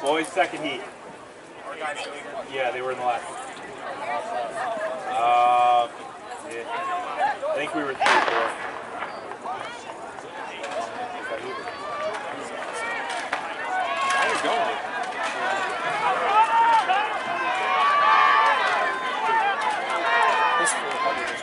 Boys, second heat. Yeah, they were in the last. Yeah. I think we were 3 or 4. How you going? This